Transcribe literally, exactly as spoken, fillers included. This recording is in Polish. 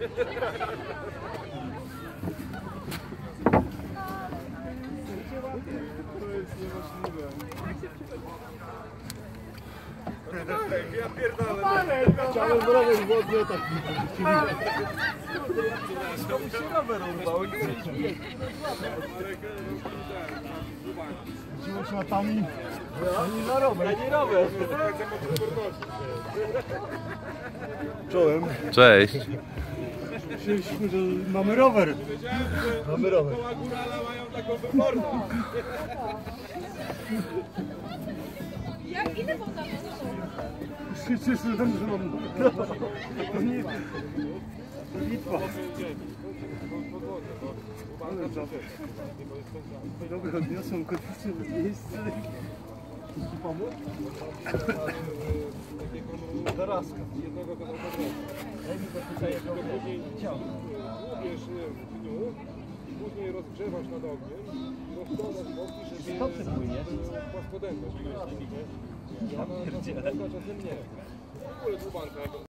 To jest niemożliwe. Ja pierdolę. Chciałem rower wodny taki. Komuś się rower urwał. Wziąłeś na tani. Ani na rower. Ani rower. Czołem. Cześć. Myśleliśmy, że mamy rower. Mamy rower. Koła górala mają taką wyborną. Jak ile woda to Się cieszę, że mam. To nie. Litwa. Dobra, odniosą kotwicę w miejsce. Ci pomóc? Daraska. Jednego kawałka. Daj mi to tutaj Później łubiesz w dniu, później rozgrzewasz nad ogniem, rozkładasz boki, żeby Co ty płyniesz? płaskodętność. Ja pierdzielę. Czasem nie. W ogóle dłubanka.